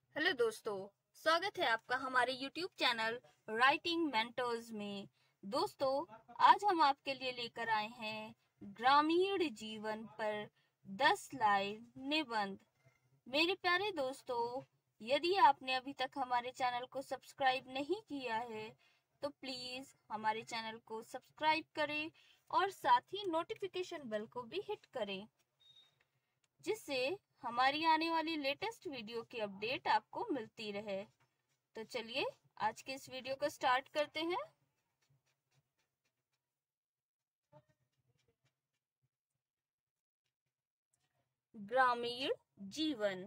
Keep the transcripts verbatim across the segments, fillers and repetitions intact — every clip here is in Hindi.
हेलो दोस्तों, स्वागत है आपका हमारे यूट्यूब चैनल राइटिंग मेंटर्स में। दोस्तों, आज हम आपके लिए लेकर आए हैं ग्रामीण जीवन पर दस लाइन निबंध। मेरे प्यारे दोस्तों, यदि आपने अभी तक हमारे चैनल को सब्सक्राइब नहीं किया है तो प्लीज हमारे चैनल को सब्सक्राइब करें और साथ ही नोटिफिकेशन बेल को भी हिट करें, जिससे हमारी आने वाली लेटेस्ट वीडियो की अपडेट आपको मिलती रहे। तो चलिए आज के इस वीडियो को स्टार्ट करते हैं। ग्रामीण जीवन।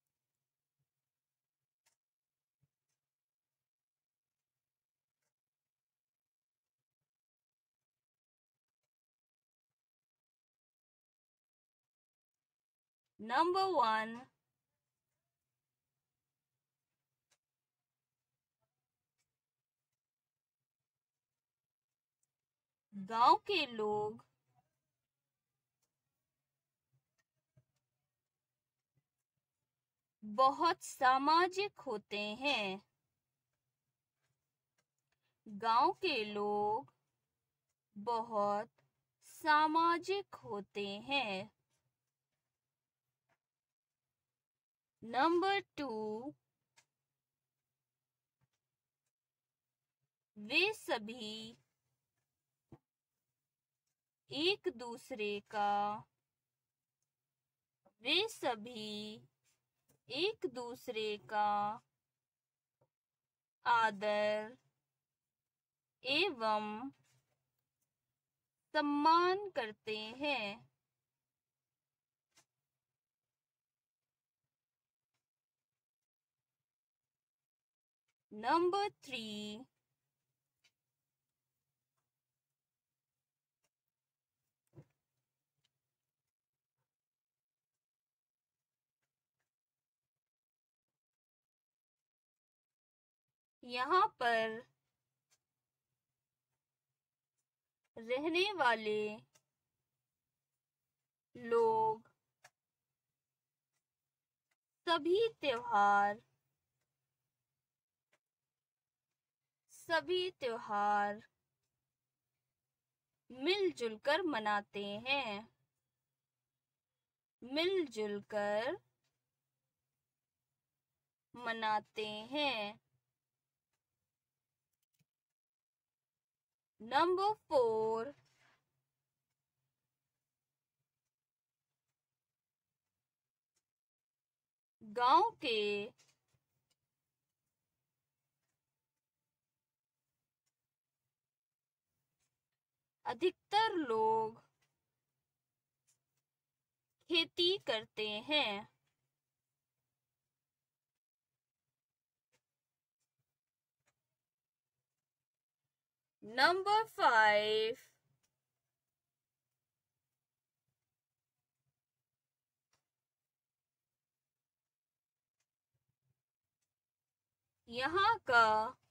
नंबर वन, गांव के लोग बहुत सामाजिक होते हैं। गांव के लोग बहुत सामाजिक होते हैं। नंबर टू, वे सभी एक दूसरे का वे सभी एक दूसरे का आदर एवं सम्मान करते हैं। नंबर थ्री, यहाँ पर रहने वाले लोग सभी त्योहार सभी त्योहार मिलजुल कर मनाते हैं। मिलजुल कर मनाते हैं। नंबर फोर, गांव के अधिकतर लोग खेती करते हैं। नंबर फाइव, यहाँ का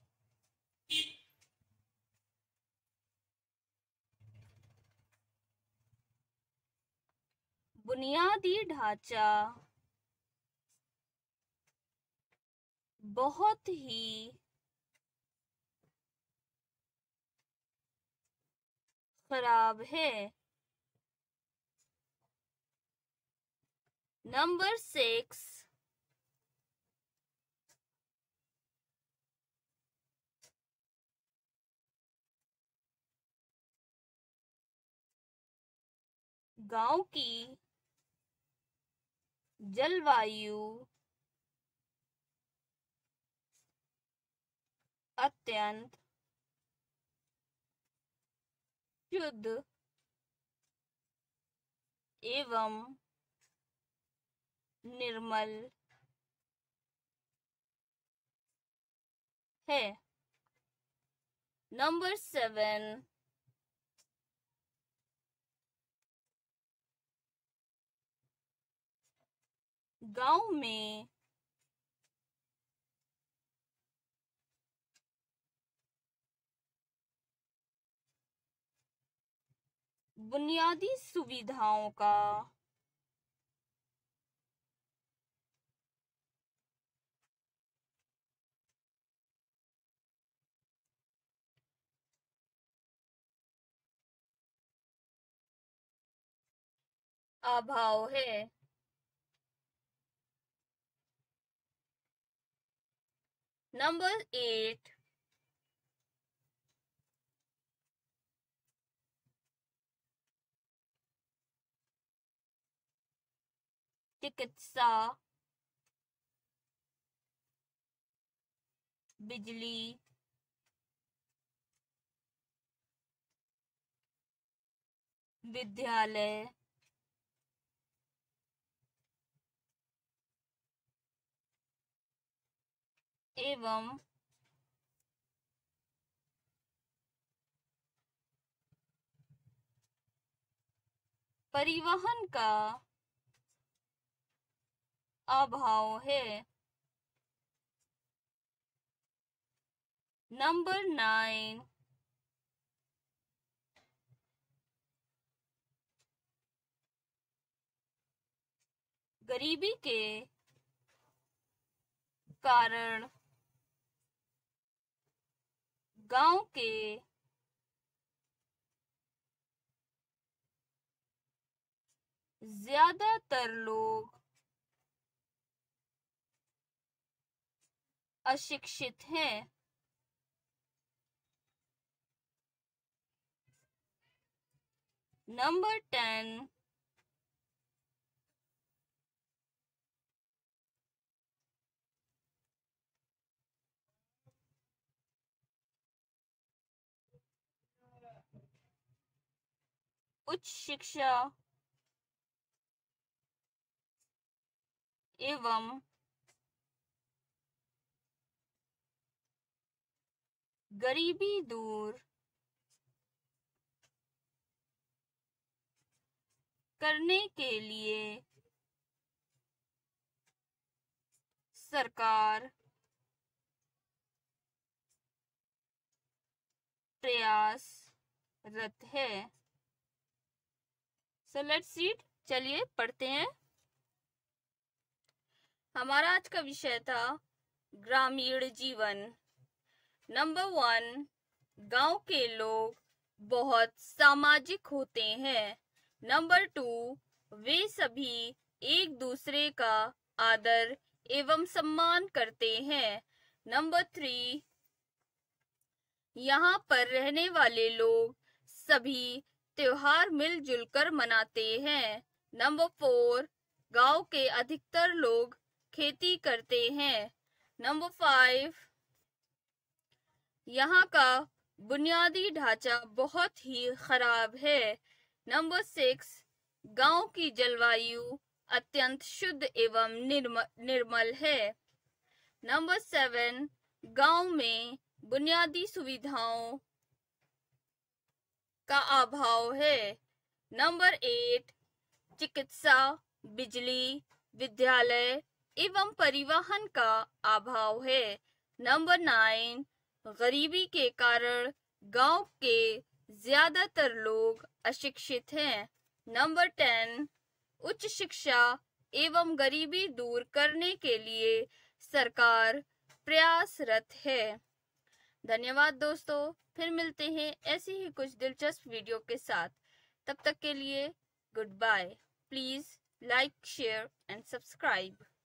बुनियादी ढांचा बहुत ही खराब है। नंबर सिक्स, गांव की जलवायु अत्यंत शुद्ध एवं निर्मल है। नंबर सेवन, गांव में बुनियादी सुविधाओं का अभाव है। नंबर एट, चिकित्सा, बिजली, विद्यालय, एवं परिवहन का अभाव है। नंबर नाइन, गरीबी के कारण गांव के ज्यादातर लोग अशिक्षित हैं। नंबर टेन, उच्च शिक्षा एवं गरीबी दूर करने के लिए सरकार प्रयासरत है। सो लेट्स रीड, चलिए पढ़ते हैं। हमारा आज का विषय था ग्रामीण जीवन। नंबर वन, गांव के लोग बहुत सामाजिक होते हैं। नंबर टू, वे सभी एक दूसरे का आदर एवं सम्मान करते हैं। नंबर थ्री, यहाँ पर रहने वाले लोग सभी त्योहार मिलजुल कर मनाते हैं। नंबर फोर, गांव के अधिकतर लोग खेती करते हैं। नंबर फाइव, यहाँ का बुनियादी ढांचा बहुत ही खराब है। नंबर सिक्स, गांव की जलवायु अत्यंत शुद्ध एवं निर्मल है। नंबर सेवन, गांव में बुनियादी सुविधाओं का अभाव है। नंबर एट, चिकित्सा, बिजली, विद्यालय एवं परिवहन का अभाव है। नंबर नाइन, गरीबी के कारण गांव के ज्यादातर लोग अशिक्षित हैं। नंबर टेन, उच्च शिक्षा एवं गरीबी दूर करने के लिए सरकार प्रयासरत है। धन्यवाद दोस्तों, फिर मिलते हैं ऐसी ही कुछ दिलचस्प वीडियो के साथ। तब तक के लिए good bye. Please like, share and subscribe.